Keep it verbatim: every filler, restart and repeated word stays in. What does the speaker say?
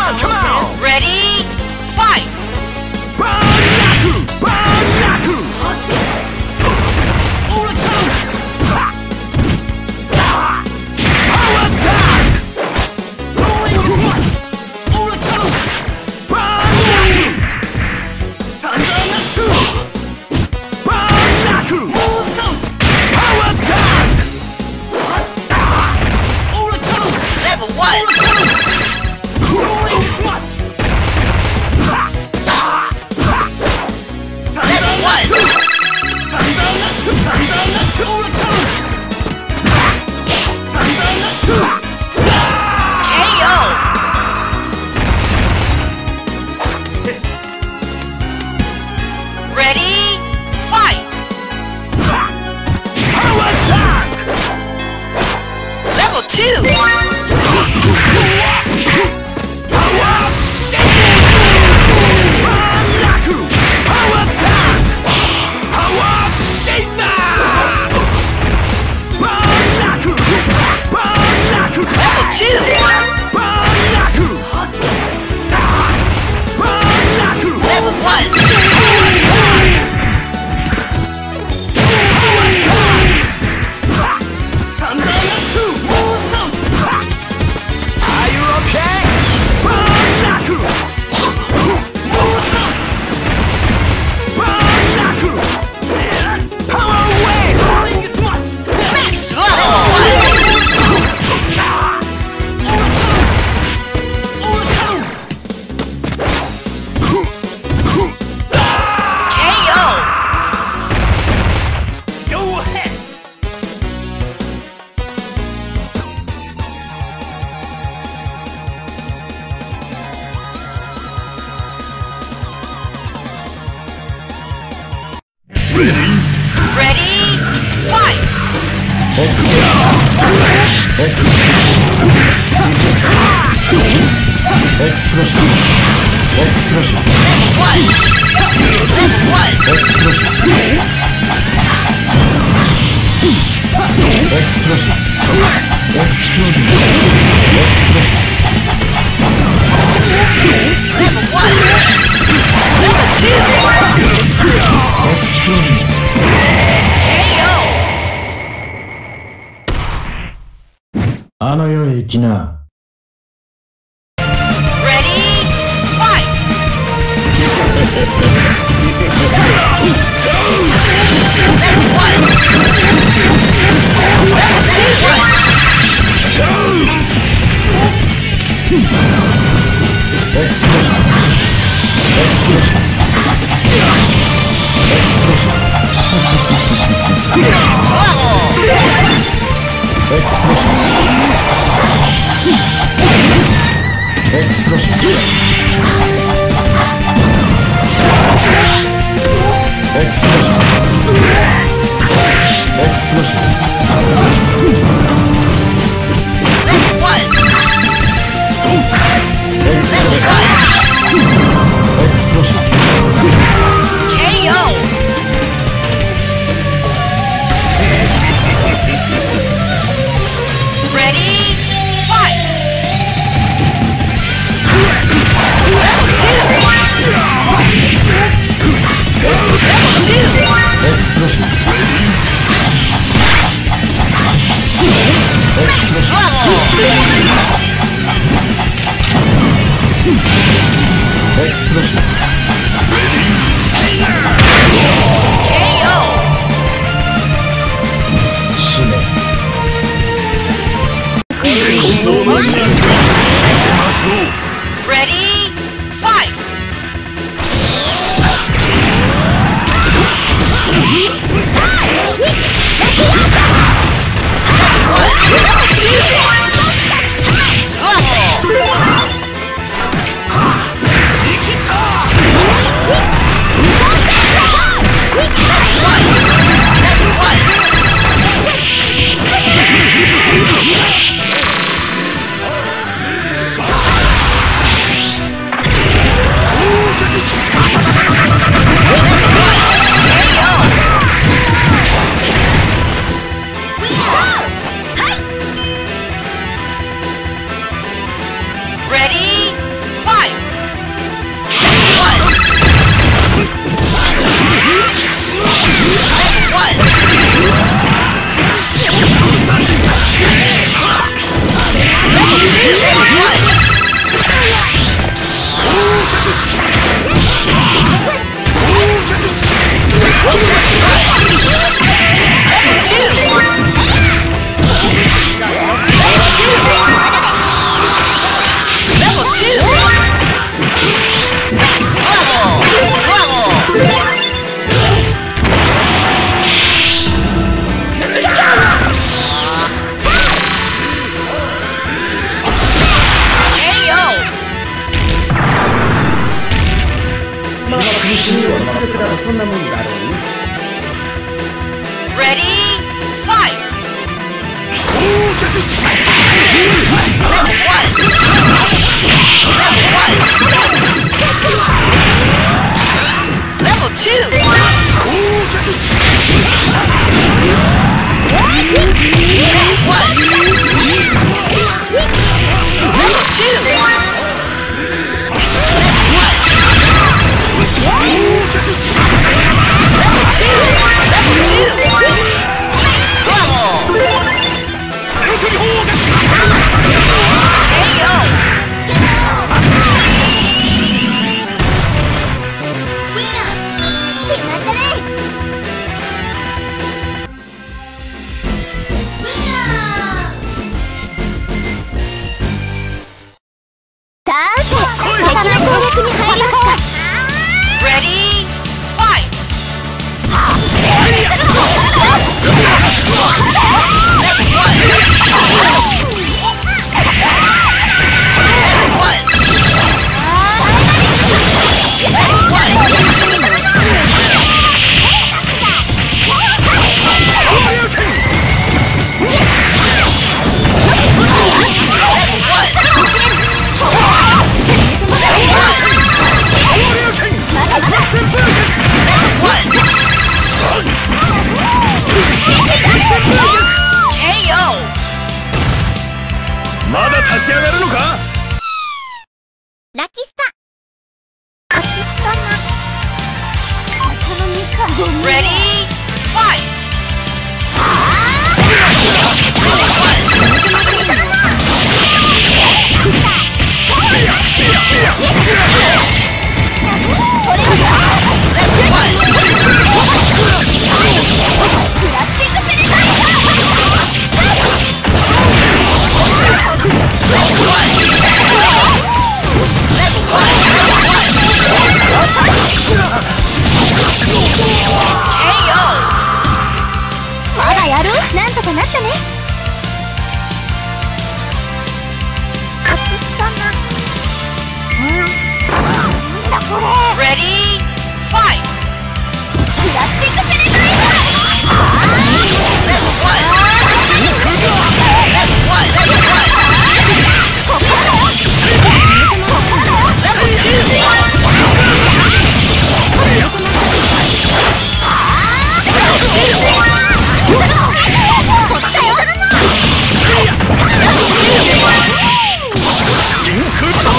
on, come on! Ready, fight! Banyaku! Banyaku! Power attack! Banyaku! Banyaku! Power attack! Level one! Level one! K O! Ready, fight! Power attack! Level two! Banyaku! Power attack! Power Data! Banyaku! Banyaku! Level two! Banyaku! Banyaku! Level one! Are you okay? Banyaku! Banyaku! Power wave! Max level one! K O! Go ahead! Ready? Ready, fight! Level one! Level one! Level one! Level two! K O! あの世へ行きな。 Ready, fight! Level one! Level two! Next level! Level one! Level one! K O! Ready, fight! Level two! Level two! Next level! K O! Ready, fight! Level one, level two! Next level! そんなもんだろうね。 Ready, fight! Level one! Level one! Level two! Level one! Level two! Level two! Level two! Next level! K O! Ready, fight! Level one! Level one! Level one! K O! まだ立ち上がるのか。 ラキスタあきかな Ready, fight! K O! まだやる？なんとかなったね。あきかな。なんだこれ。 Ready, fight! クラッシングペネトレーション。 Level one! Level one! Level one! Level two! Level two! Level two!